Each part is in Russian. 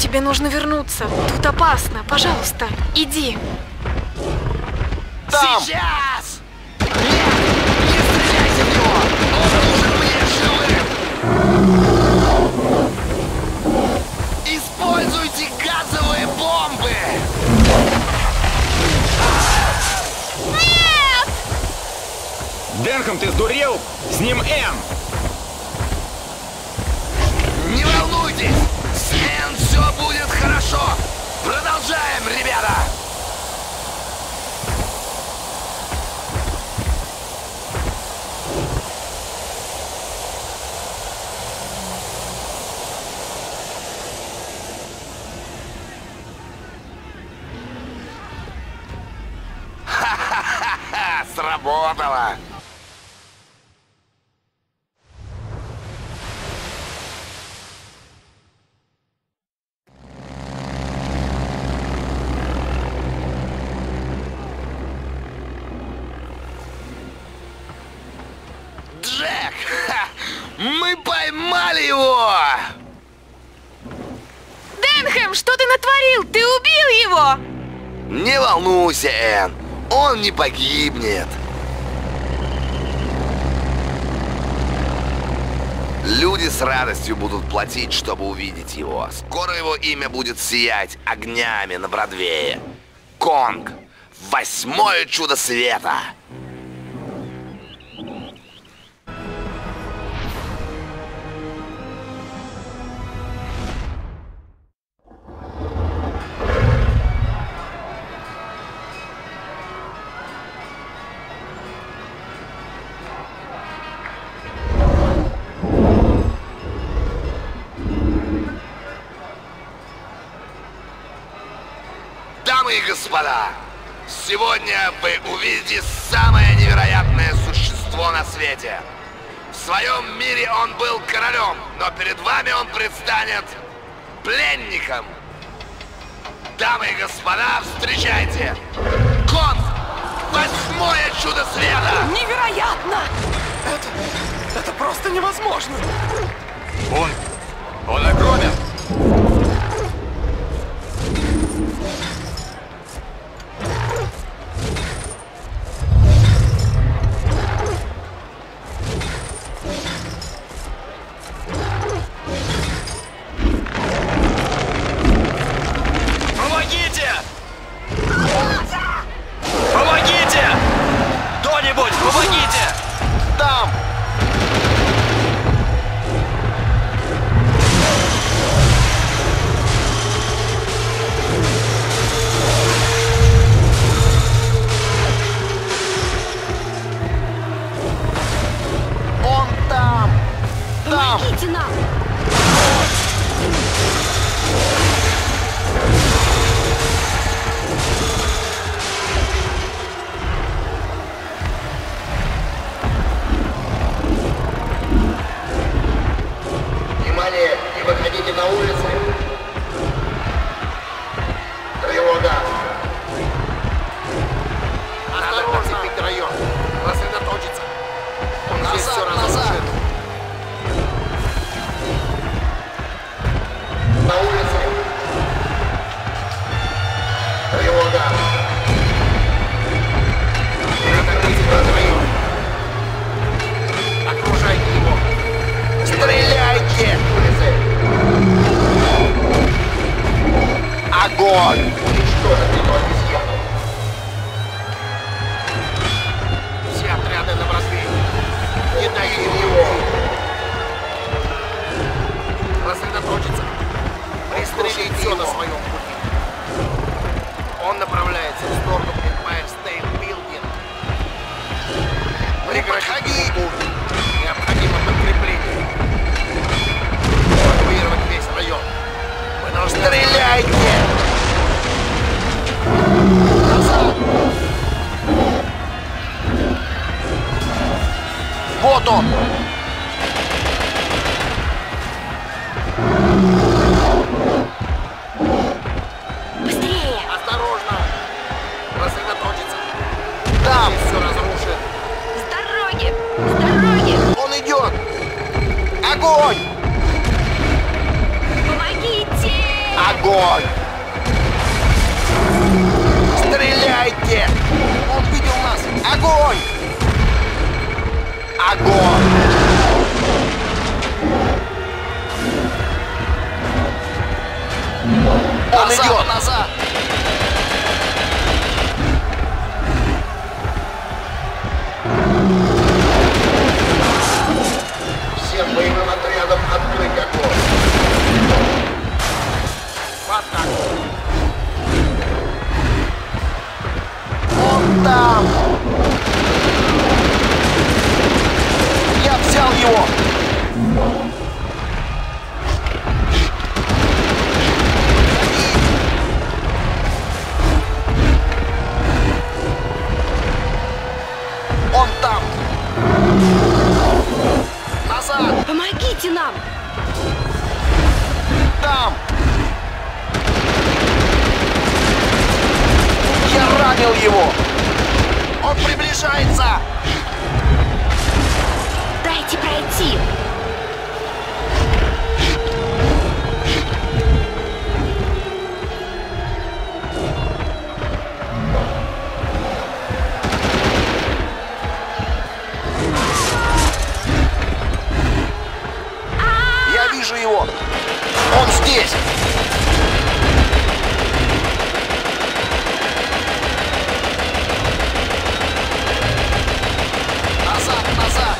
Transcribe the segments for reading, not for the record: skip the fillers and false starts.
тебе нужно вернуться. Тут опасно. Пожалуйста, иди. Там! Сейчас! Нет! Не стреляйте в него! Он нужен мне живым! Используйте газовые бомбы! Нет! Денхэм, ты сдурел? С ним Энн! Не волнуйтесь! С Энн все будет хорошо! Продолжаем, ребята! Ха-ха-ха! Сработало! Джек! Ха! Мы поймали его! Денхэм, что ты натворил? Ты убил его! Не волнуйся, Энн, он не погибнет. Люди с радостью будут платить, чтобы увидеть его. Скоро его имя будет сиять огнями на Бродвее. Конг. 8-е чудо света. Дамы и господа, сегодня вы увидите самое невероятное существо на свете. В своем мире он был королем, но перед вами он предстанет пленником. Дамы и господа, встречайте! Конг! 8-е чудо света! Невероятно! Это просто невозможно! Он огромен! Помогите! Помогите! Кто-нибудь, помогите! Там! Он там! Там! Помогите нам! Внимание! Не выходите на улицы! Тревога! Осторожно! Район! Рассредоточиться! Он здесь все разрушит! На улице! Тревога! Отойдите на район! Окружайте его! Стреляйте! Огонь! Уничтожить эту обезьяну! Все отряды на Бродвее! Не дайте его! Рассредоточиться! Пристрелить все на своем пути! Он направляется в сторону Empire State Building. Прекрати! Необходимо подкрепление! Эвакуировать весь район! Вы должны... Стреляйте! Назад! Вот он! Быстрее! Осторожно! Рассредоточиться! Там все разрушит! С дороги! С дороги! Он идет! Огонь! Помогите! Огонь! Огонь! Стреляйте! Он видел нас! Огонь! Огонь! Он идет! Назад! Всем боевым отрядам открыть огонь! В атаку! Он там! Я взял его! Он там! Назад! Помогите нам! Там! Я ранил его! Он приближается! Дайте пройти! Я вижу его! Он здесь! Назад, назад!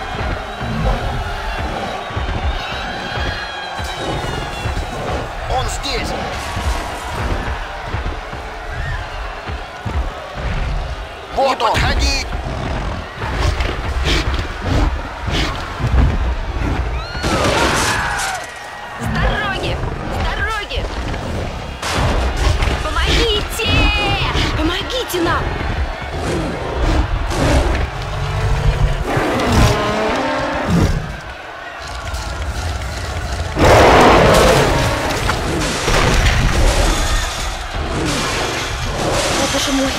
Он здесь! Вот он! Подходи! С дороги! С дороги! Помогите! Помогите нам! О, боже мой!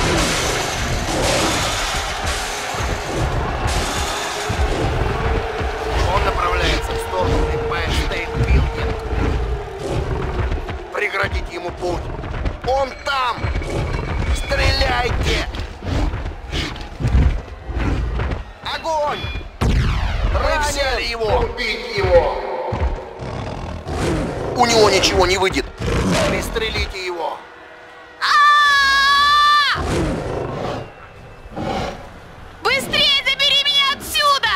Он направляется в сторону Empire State Building. Преградите ему путь. Он там! Стреляйте! Огонь! Мы взяли его! Убить его! У него ничего не выйдет. Пристрелите его! Быстрее забери меня отсюда!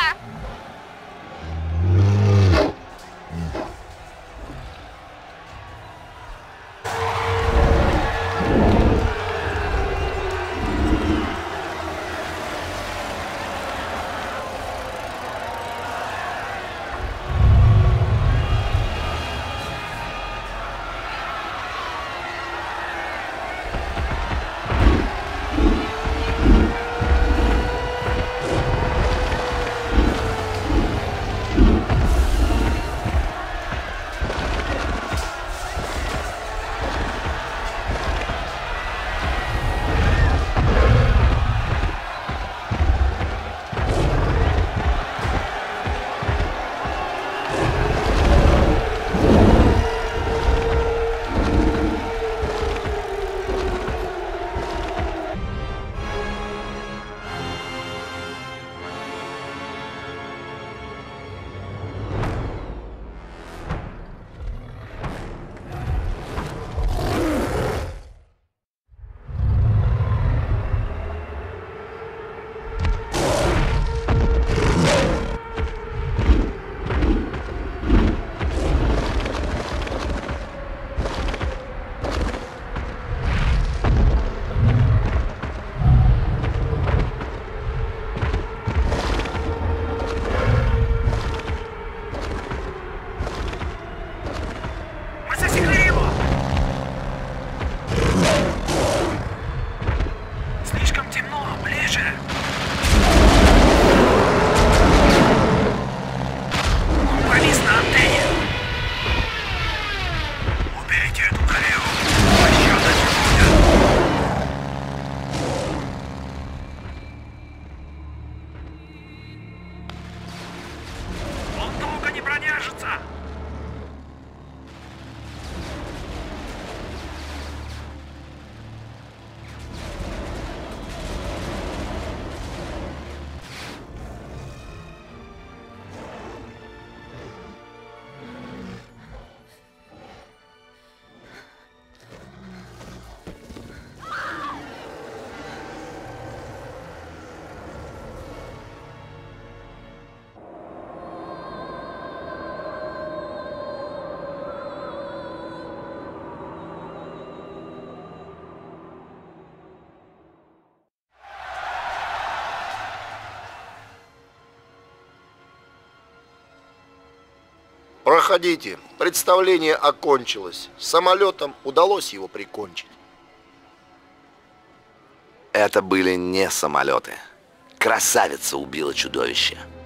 Проходите. Представление окончилось. Самолетом удалось его прикончить. Это были не самолеты. Красавица убила чудовище.